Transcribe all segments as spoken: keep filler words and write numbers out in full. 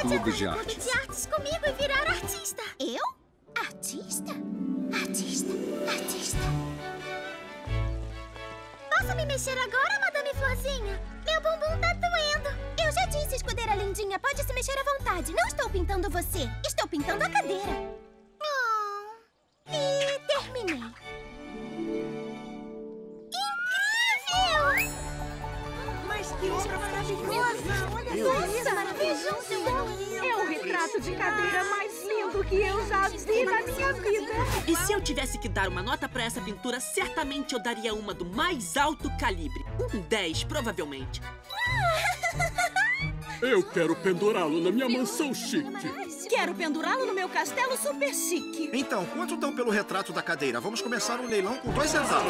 clube de artes. de artes comigo e virar artista. Eu? Artista? Artista? Artista? Posso me mexer agora, Madame Florzinha? Meu bumbum tá doendo. Eu já disse, escudeira lindinha, pode se mexer à vontade. Não estou pintando você, estou pintando a cadeira. Oh. E terminei. Incrível! Mas que obra maravilhosa! Olha só isso, maravilhoso! É o retrato de cadeira mais lindo que eu já vi na minha vida. E se eu tivesse que dar uma nota pra essa pintura, certamente eu daria uma do mais alto calibre. Um dez, provavelmente. Eu quero pendurá-lo na minha mansão chique. Quero pendurá-lo no meu castelo super chique. Então, quanto dão pelo retrato da cadeira? Vamos começar o leilão com dois centavos.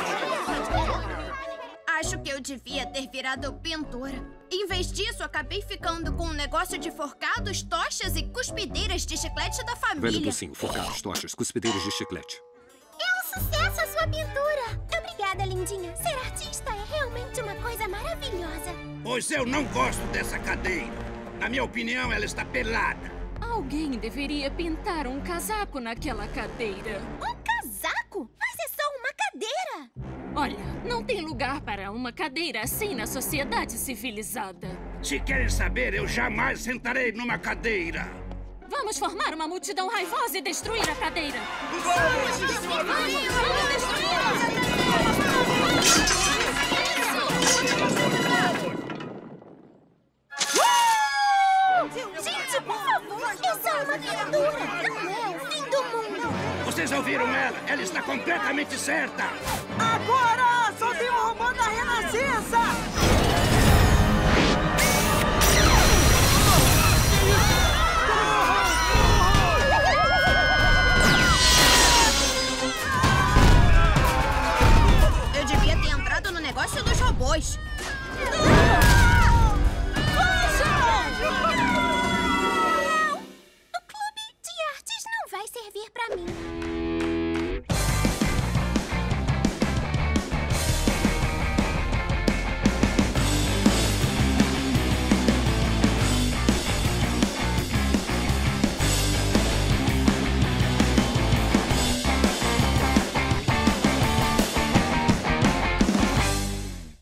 Acho que eu devia ter virado pintora. Em vez disso, acabei ficando com um negócio de forcados, tochas e cuspideiras de chiclete da família. Velho docinho, forcados, tochas, cuspideiras de chiclete. É um sucesso a sua pintura! Obrigada, lindinha. Ser artista é realmente uma coisa maravilhosa. Pois eu não gosto dessa cadeira. Na minha opinião, ela está pelada. Alguém deveria pintar um casaco naquela cadeira. Um casaco? Mas é só uma cadeira! Olha, não tem lugar para uma cadeira assim na sociedade civilizada. Se querem saber, eu jamais sentarei numa cadeira. Vamos formar uma multidão raivosa e destruir a cadeira. Vamos destruir! Vamos destruir a cadeira! Gente, por favor, isso é uma pintura! Não é o fim do mundo! Vocês ouviram ela? Ela está completamente certa! Agora! Soltem o robô da Renascença! Eu devia ter entrado no negócio dos robôs.